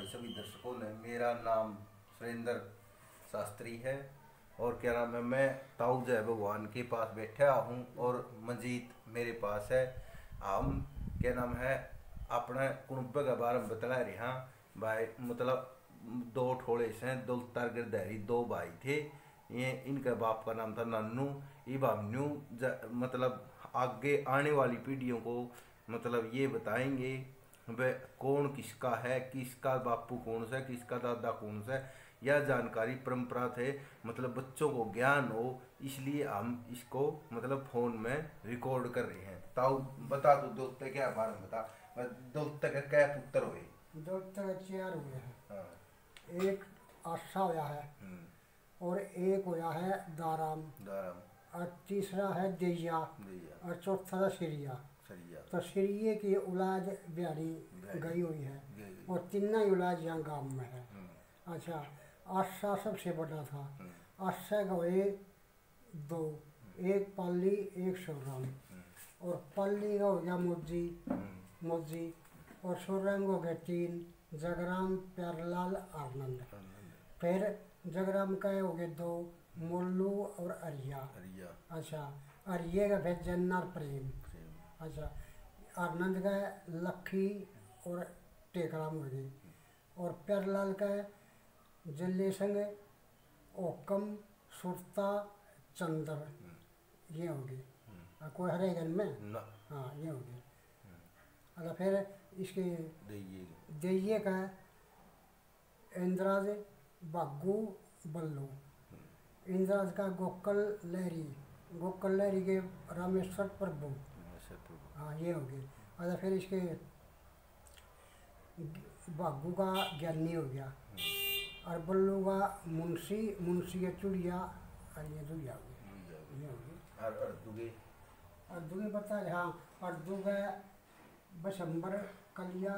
सभी दर्शकों ने। मेरा नाम सुरेंद्र शास्त्री है और क्या नाम है, मैं ताऊ जय भगवान के पास बैठा हूँ और मजीद मेरे पास है। हम क्या नाम है अपने कुणबे के बारे में बता रहे हैं भाई। मतलब दो ठोड़े से दौलतार गिरधारी दो भाई थे। ये इनके बाप का नाम था नानू। ये भावन्यू मतलब आगे आने वाली पीढ़ियों को मतलब ये बताएंगे वह कौन किसका है, किसका बापू कौन सा है, किसका दादा कौन सा है। यह जानकारी परंपरा थे मतलब बच्चों को ज्ञान हो, इसलिए हम इसको मतलब फोन में रिकॉर्ड कर रहे हैं। ताऊ बता दो दोस्त क्या बारे में बता। दोस्त का क्या पुत्र हुए? दोस्त का 4 हुए हैं। हाँ। एक आशा होया है और एक होया है दाराम दाराम और तीसरा है देया और चौथा था सिरिया। तो सिरिये की औलाद बिहारी गई हुई है और तीनों ही औलाद यहाँ गांव में है। अच्छा, आशा सबसे बड़ा था। आशा का हुए 2, एक पाली एक सोराम। और पाली का हो गया मोजी और सोराम का हो गया 3, जगराम, प्यारलाल, आनंद। फिर जगराम का हो गए 2, मोल्लू और अरिया। अच्छा, अरिया का फिर जन्नर प्रेम। अच्छा, आनंद का लखी और टेकराम हो गई। और प्यारलाल का जल्ले संग ओकम, सुरता, चंदर, ये हो गई। कोई हरे गन में हाँ ये हो गई। अच्छा, फिर इसके देइये का इंद्राज, बागू, बल्लू। इंद्राज का गोकल लहरी के रामेश्वर प्रभु। हाँ ये हो गई। अच्छा, फिर इसके बागू का ज्ञानी हो गया और बल्लू का मुंशी के चुड़िया और ये दुनिया हो गई। ये हो गई। और दुगे बता रहे हाँ। और दुगे बशंबर कलिया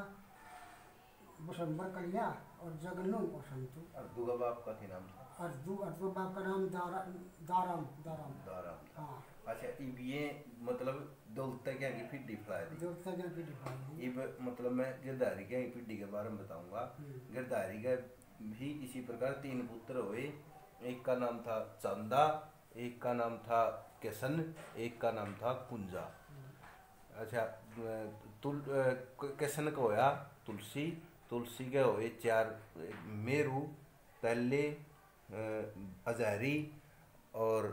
और जगनू और संतु। अर्दू का बाप का नाम था? अर्दू बाप का नाम दाराम। हाँ। अच्छा, इब ये मतलब दौलत क्या की पिड्डी फैला दी। इब मतलब मैं गिरधारी क्या की पिड्डी के बारे में बताऊंगा। गिरधारी का भी इसी प्रकार 3 पुत्र हुए। एक का नाम था चंदा, एक का नाम था किशन, एक का नाम था कुंजा। अच्छा, किशन का होया तुलसी के हुए 4, मेरू, तल्ले, अजहरी और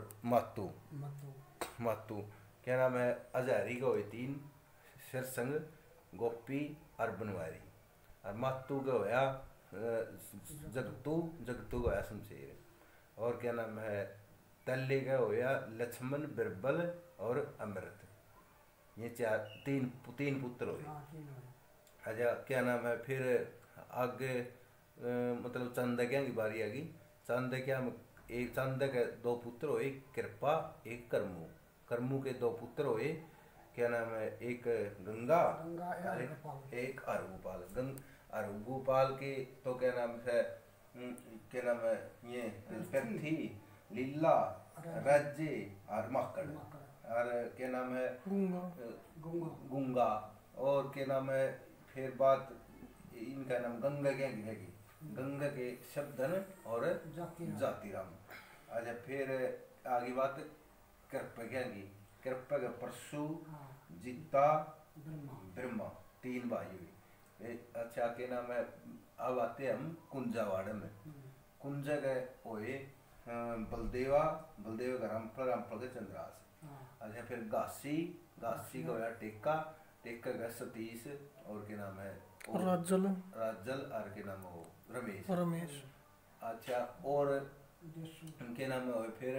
मातू। क्या नाम है, अजहरी का हुए 3, सिरसंग, गोपी और बनवारी। और मातू का होया जगतू का होया शमशेर। और क्या नाम है, तल्ले का होया लक्ष्मण, बिरबल और अमृत। ये 3 पुत्र हुए। अच्छा, क्या नाम है, फिर आगे मतलब चांदक्या की बारी आ गई। चांदक्या में एक चांद के 2 पुत्र हुए, एक कृपा एक करमू के 2 पुत्र हुए। क्या नाम है, एक गंगा एक अरगोपाल। अरगोपाल के तो क्या नाम है, क्या नाम है ये पृथ्वी, लीला, राज्य और मक्कड़। और क्या नाम है गुंगा। और क्या नाम है, फिर बात इनका नाम गंगा क्या की है, गंगा के शब्दन और जातिराम। अच्छा, फिर आगे बात कृपा क्या की। कृपा का परशु, जीता, ब्रह्मा। 3 भाई हुए। अच्छा, क्या नाम है, अब आते हम कुंजावाड़ में। कुंजा के हुए बलदेवा का रामफल के चंद्रास। अच्छा, फिर घासी का होया टेका का सतीश। और क्या नाम है राजल और के नाम हो रमेश। अच्छा, और उनके नाम में फिर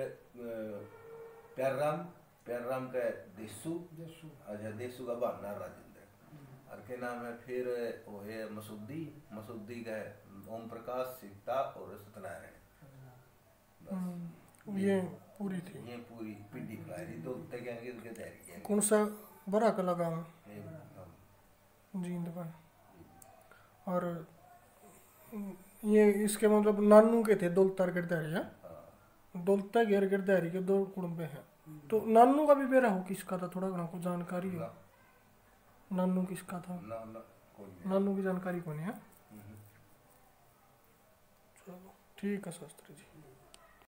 प्यारराम का देसू। अच्छा, देसू का बहाना राजेंद्र। और के नाम है फिर वो है मसूदी का ओम प्रकाश, सीता और सत्यनारायण। ये पूरी पिड्डी फैलाई दो तक। कौन सा बड़ा का लगा जींद का। और ये इसके मतलब नानू के थे दौलतार गिरधारी। दौलता गिरधारी के 2 कुड़बे हैं। तो नानू का भी बेरा हो किसका था, थोड़ा घना को जानकारी हो? नानू किसका था? नानू की जानकारी कौन है? चलो ठीक है शास्त्री जी।